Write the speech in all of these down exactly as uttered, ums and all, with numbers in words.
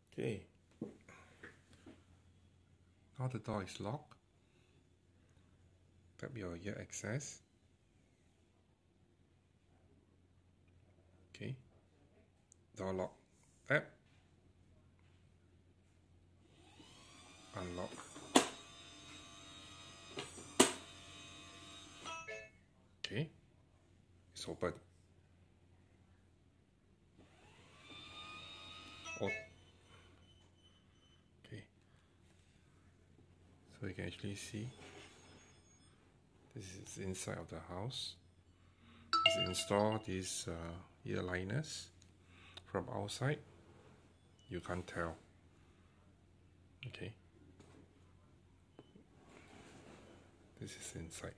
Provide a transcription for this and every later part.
Okay. Now the door is locked. Tap your ear access. Okay. Door lock. Tap. Unlock. Okay. It's open. Oh. Okay. So you can actually see this is inside of the house. Let's install these uh, ear liners. From outside, you can't tell. Okay. This is inside.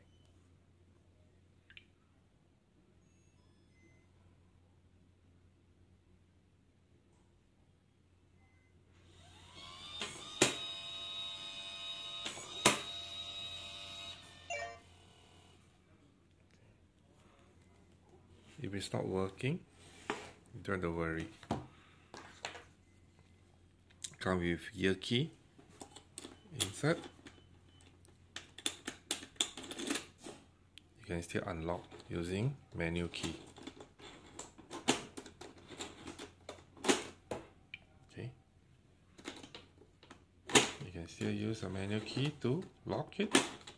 If it's not working, you don't have to worry. Come with ear key insert. You can still unlock using manual key. Okay. You can still use a manual key to lock it.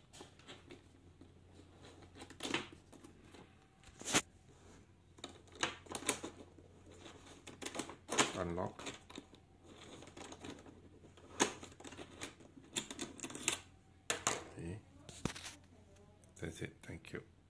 Unlock. Okay. That's it. Thank you.